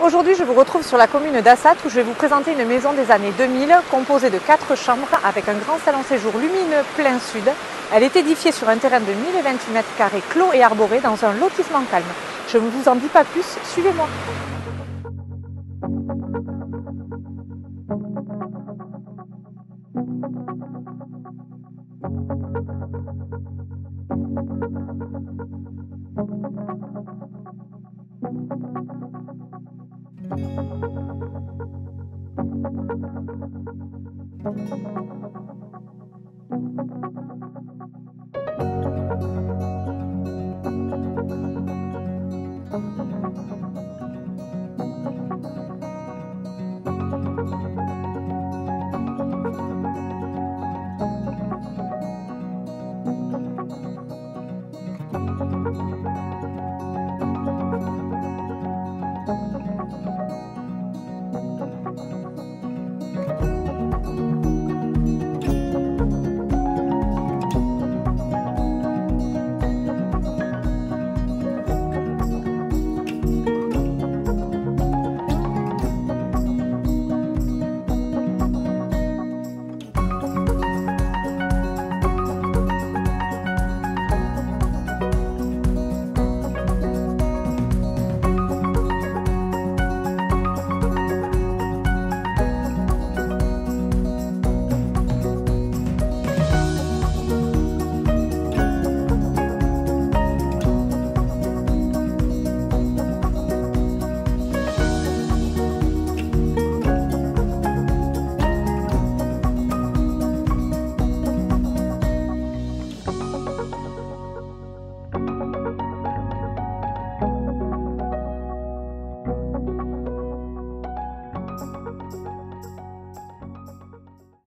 Aujourd'hui, je vous retrouve sur la commune d'Assat où je vais vous présenter une maison des années 2000 composée de 4 chambres avec un grand salon séjour lumineux plein sud. Elle est édifiée sur un terrain de 1028 m² clos et arboré dans un lotissement calme. Je ne vous en dis pas plus, suivez-moi.